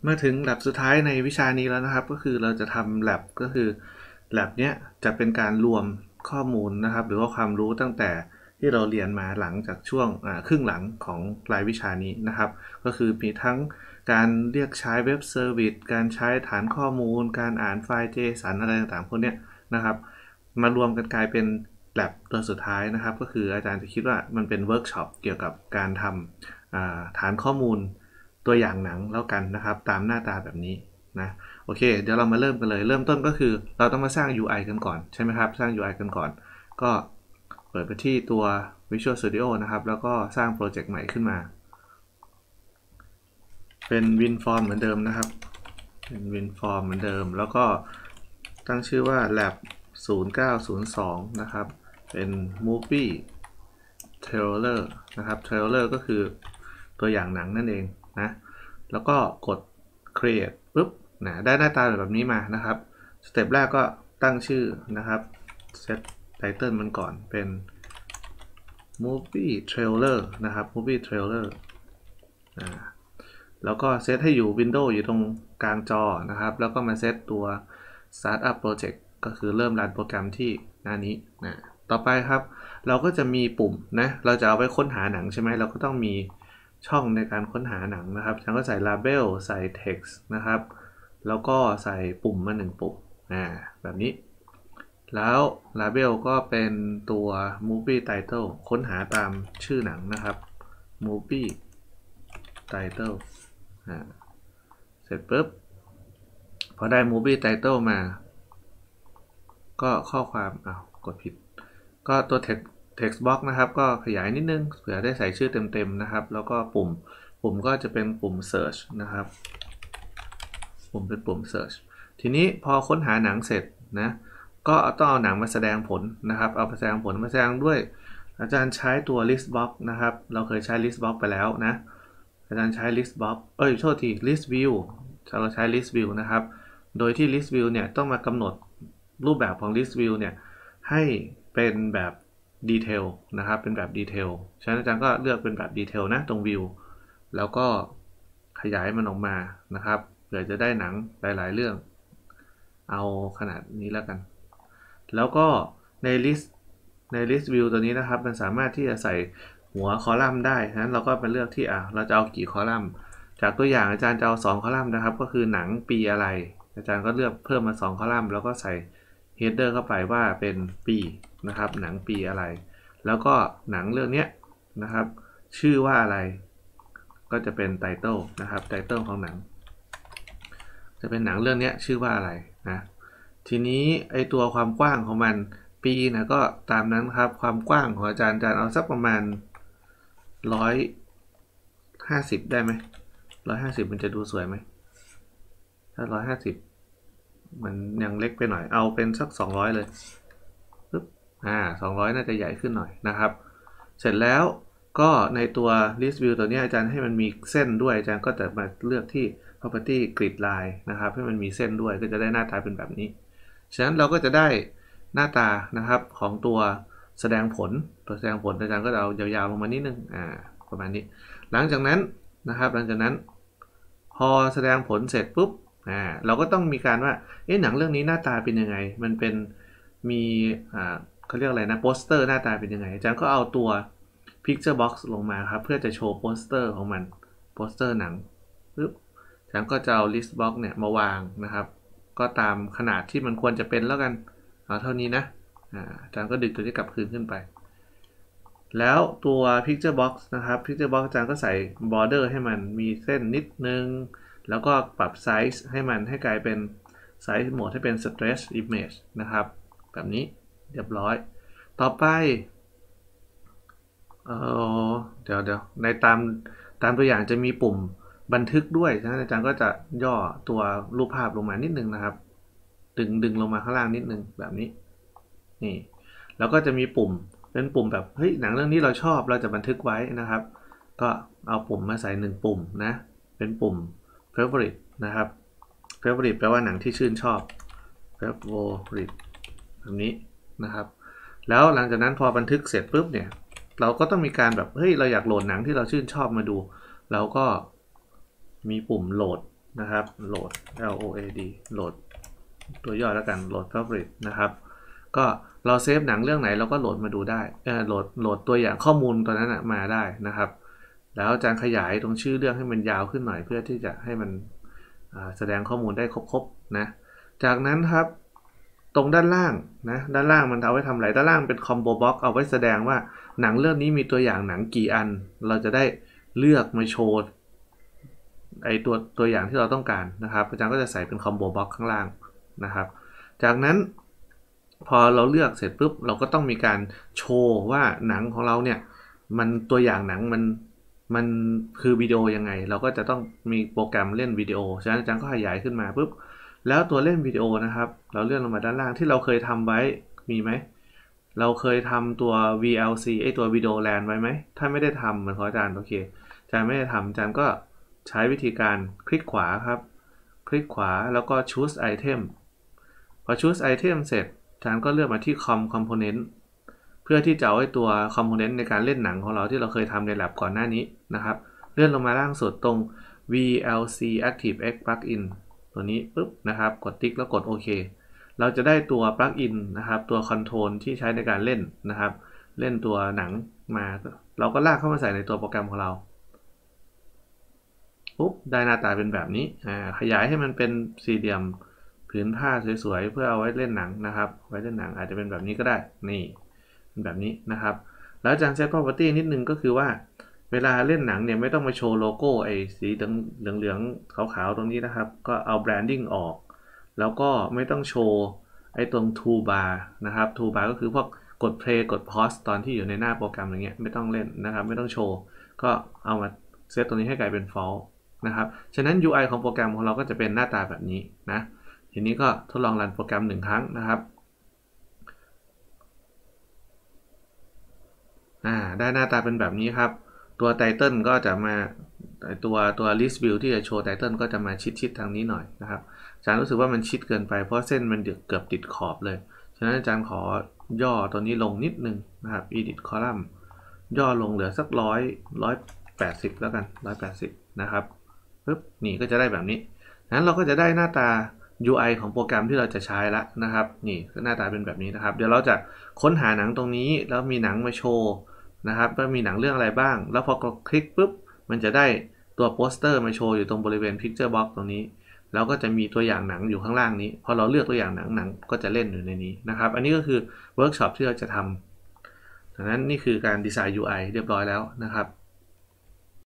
มาถึง lab สุดท้ายในวิชานี้แล้วนะครับก็คือเราจะทำ lab ก็คือ lab เนี้ยจะเป็นการรวมข้อมูลนะครับหรือว่าความรู้ตั้งแต่ที่เราเรียนมาหลังจากช่วงครึ่งหลังของรายวิชานี้นะครับก็คือมีทั้งการเรียกใช้เว็บเซอร์วิสการใช้ฐานข้อมูลการอ่านไฟล์ JSON อะไรต่างๆพวกนี้นะครับมารวมกันกลายเป็น lab ตัวสุดท้ายนะครับก็คืออาจารย์จะคิดว่ามันเป็นเวิร์กช็อปเกี่ยวกับการทำฐานข้อมูลตัวอย่างหนังแล้วกันนะครับตามหน้าตาแบบนี้นะโอเคเดี๋ยวเรามาเริ่มกันเลยเริ่มต้นก็คือเราต้องมาสร้าง UI กันก่อนใช่ไหมครับสร้าง UI กันก่อนก็เปิดไปที่ตัว Visual Studio นะครับแล้วก็สร้างโปรเจกต์ใหม่ขึ้นมาเป็น WinForm เหมือนเดิมนะครับเป็น WinForm เหมือนเดิมแล้วก็ตั้งชื่อว่า Lab 0902นะครับเป็น Movie Trailer นะครับ Trailer ก็คือตัวอย่างหนังนั่นเองนะแล้วก็กด create ปุ๊บนะได้หน้าตาแบบนี้มานะครับสเต็ปแรกก็ตั้งชื่อนะครับ set title มันก่อนเป็น movie trailer นะครับ movie trailer แล้วก็เซตให้อยู่ Windows อยู่ตรงกลางจอนะครับแล้วก็มาเซตตัว Startup Project ก็คือเริ่มรันโปรแกรมที่หน้านี้นะต่อไปครับเราก็จะมีปุ่มนะเราจะเอาไว้ค้นหาหนังใช่ไหมเราก็ต้องมีช่องในการค้นหาหนังนะครับฉันก็ใส่ Label ใส่ Text นะครับแล้วก็ใส่ปุ่มมา1ปุ่มแบบนี้แล้ว Label ก็เป็นตัว Movie Title ค้นหาตามชื่อหนังนะครับ Movie Title เสร็จปุ๊บพอได้ Movie Title มาก็ข้อความกดผิดก็ตัว text box นะครับก็ขยายนิดนึงเผื่อได้ใส่ชื่อเต็มๆนะครับแล้วก็ปุ่มก็จะเป็นปุ่ม search นะครับปุ่มเป็นปุ่ม search ทีนี้พอค้นหาหนังเสร็จนะก็ต้องเอาหนังมาแสดงผลนะครับเอาแสดงผลมาแสดงด้วยอาจารย์ใช้ตัว list box นะครับเราเคยใช้ list box ไปแล้วนะอาจารย์ใช้ list box โทษที list view เราใช้ list view นะครับโดยที่ list view เนี่ยต้องมากำหนดรูปแบบของ list view เนี่ยให้เป็นแบบดีเทลนะครับเป็นแบบดีเทลฉะนั้นอาจารย์ก็เลือกเป็นแบบดีเทลนะตรง view แล้วก็ขยายมันออกมานะครับเผื่อจะได้หนังหลายๆเรื่องเอาขนาดนี้แล้วกันแล้วก็ใน list view ตัวนี้นะครับมันสามารถที่จะใส่หัวคอลัมน์ได้ฉะนั้นเราก็ไปเลือกที่เราจะเอากี่คอลัมน์จากตัวอย่างอาจารย์จะเอา2คอลัมน์นะครับก็คือหนังปีอะไรอาจารย์ก็เลือกเพิ่มมา2คอลัมน์แล้วก็ใส่ header เข้าไปว่าเป็นปีนะครับหนังปีอะไรแล้วก็หนังเรื่องนี้นะครับชื่อว่าอะไรก็จะเป็น title นะครับ title ของหนังจะเป็นหนังเรื่องนี้ชื่อว่าอะไรนะทีนี้ไอตัวความกว้างของมันปีนะก็ตามนั้นครับความกว้างของอาจารย์เอาสักประมาณ150ได้ไหม150มันจะดูสวยไหมถ้า150มันยังเล็กไปหน่อยเอาเป็นสัก200เลยปึ๊บ200น่าจะใหญ่ขึ้นหน่อยนะครับเสร็จแล้วก็ในตัว list view ตัวนี้อาจารย์ให้มันมีเส้นด้วยอาจารย์ก็จะมาเลือกที่ property grid line นะครับให้มันมีเส้นด้วยก็จะได้หน้าตาเป็นแบบนี้ฉะนั้นเราก็จะได้หน้าตานะครับของตัวแสดงผลอาจารย์ก็จะเอายาวๆลงมานิดนึงประมาณนี้หลังจากนั้นนะครับพอแสดงผลเสร็จปุ๊บเราก็ต้องมีการว่าหนังเรื่องนี้หน้าตาเป็นยังไงมันเป็นมีเขาเรียกอะไรนะโปสเตอร์หน้าตาเป็นยังไงอาจารย์ก็เอาตัว picture box ลงมาครับเพื่อจะโชว์โปสเตอร์ของมันโปสเตอร์หนังปุ๊บอาจารย์ก็จะเอา list box เนี่ยมาวางนะครับก็ตามขนาดที่มันควรจะเป็นแล้วกันเอาเท่านี้นะอาจารย์ก็ดึงตัวนี้กลับคืนขึ้นไปแล้วตัว picture box นะครับ picture box อาจารย์ก็ใส่ border ให้มันมีเส้นนิดนึงแล้วก็ปรับไซส์ให้มันให้กลายเป็นไซส์โหมดให้เป็น stretch image นะครับแบบนี้เรียบร้อยต่อไปเดี๋ยวในตามตัวอย่างจะมีปุ่มบันทึกด้วยนะอาจารย์ก็จะย่อตัวรูปภาพลงมานิดนึงนะครับดึงลงมาข้างล่างนิดนึงแบบนี้นี่แล้วก็จะมีปุ่มเป็นปุ่มแบบเฮ้ยหนังเรื่องนี้เราชอบเราจะบันทึกไว้นะครับก็เอาปุ่มมาใส่1ปุ่มนะเป็นปุ่ม favorite นะครับ favorite แปลว่าหนังที่ชื่นชอบ favorite แบบนี้นะครับแล้วหลังจากนั้นพอบันทึกเสร็จปุ๊บเนี่ยเราก็ต้องมีการแบบเฮ้ยเราอยากโหลดหนังที่เราชื่นชอบมาดูเราก็มีปุ่มโหลดนะครับโหลด LOAD โหลดตัวย่อแล้วกันโหลด favorite นะครับก็เราเซฟหนังเรื่องไหนเราก็โหลดมาดูได้โหลดตัวอย่างข้อมูลตัวนั้นมาได้นะครับแล้วอาจารย์ขยายตรงชื่อเรื่องให้มันยาวขึ้นหน่อยเพื่อที่จะให้มันแสดงข้อมูลได้ครบๆนะจากนั้นครับตรงด้านล่างนะด้านล่างมันเอาไว้ทำอะไรด้านล่างเป็นคอมโบบ็อกเอาไว้แสดงว่าหนังเรื่องนี้มีตัวอย่างหนังกี่อันเราจะได้เลือกมาโชว์ไอตัวอย่างที่เราต้องการนะครับอาจารย์ก็จะใส่เป็นคอมโบบ็อกข้างล่างนะครับจากนั้นพอเราเลือกเสร็จปุ๊บเราก็ต้องมีการโชว์ว่าหนังของเราเนี่ยมันตัวอย่างหนังมันคือวิดีโอยังไงเราก็จะต้องมีโปรแกรมเล่นวิดีโอฉะนั้นอาจารย์ก็ขยายขึ้นมาปุ๊บแล้วตัวเล่นวิดีโอนะครับเราเลื่อนลงมาด้านล่างที่เราเคยทำไว้มีไหมเราเคยทำตัว VLC ไอตัววิดีโอแลนไว้ไหมถ้าไม่ได้ทำเหมือนของอาจารย์โอเคอาจารย์ไม่ได้ทำอาจารย์ก็ใช้วิธีการคลิกขวาครับคลิกขวาแล้วก็ choose item พอ choose item เสร็จอาจารย์ก็เลือกมาที่ component เพื่อที่จะเอาไว้ตัว component ในการเล่นหนังของเราที่เราเคยทำใน lab ก่อนหน้านี้นะครับเลื่อนลงมาล่างสุดตรง VLC ActiveX Plugin ตัวนี้ปุ๊บนะครับกดติ๊กแล้วกดโอเคเราจะได้ตัว plugin นะครับตัว control ที่ใช้ในการเล่นนะครับเล่นตัวหนังมาเราก็ลากเข้ามาใส่ในตัวโปรแกรมของเราปุ๊บได้หน้าตาเป็นแบบนี้ขยายให้มันเป็นสี่เหลี่ยมผืนผ้าสวยๆเพื่อเอาไว้เล่นหนังนะครับไว้เล่นหนังอาจจะเป็นแบบนี้ก็ได้นี่แบบนี้นะครับแล้วอาจารย์เซต property นิดนึงก็คือว่าเวลาเล่นหนังเนี่ยไม่ต้องมาโชว์โลโก้ไอ้สีเหลืองๆขาวๆตรงนี้นะครับก็เอา branding ออกแล้วก็ไม่ต้องโชว์ไอ้ตรง toolbar นะครับ toolbar ก็คือพวกกด play กด pause ตอนที่อยู่ในหน้าโปรแกรมอย่างเงี้ยไม่ต้องเล่นนะครับไม่ต้องโชว์ก็เอามาเซตตรงนี้ให้กลายเป็น false นะครับฉะนั้น UI ของโปรแกรมของเราก็จะเป็นหน้าตาแบบนี้นะทีนี้ก็ทดลองรันโปรแกรม1ครั้งนะครับได้หน้าตาเป็นแบบนี้ครับตัวไตเติลก็จะมาตัว list view ที่จะโชว์ไตเติลก็จะมาชิดทางนี้หน่อยนะครับอาจารย์รู้สึกว่ามันชิดเกินไปเพราะเส้นมันเกือบติดขอบเลยฉะนั้นอาจารย์ขอย่อตัวนี้ลงนิดนึงนะครับ edit column ย่อลงเหลือสัก180แล้วกัน180นะครับปึ๊บนี่ก็จะได้แบบนี้นั้นเราก็จะได้หน้าตา UI ของโปรแกรมที่เราจะใช้ละนะครับนี่หน้าตาเป็นแบบนี้นะครับเดี๋ยวเราจะค้นหาหนังตรงนี้แล้วมีหนังมาโชว์นะครับว่ามีหนังเรื่องอะไรบ้างแล้วพอกดคลิกปุ๊บมันจะได้ตัวโปสเตอร์มาโชว์อยู่ตรงบริเวณ Picture Box ตรงนี้แล้วก็จะมีตัวอย่างหนังอยู่ข้างล่างนี้พอเราเลือกตัวอย่างหนังก็จะเล่นอยู่ในนี้นะครับอันนี้ก็คือเวิร์กช็อปที่เราจะทำดังนั้นนี่คือการดีไซน์ UI เรียบร้อยแล้วนะครับ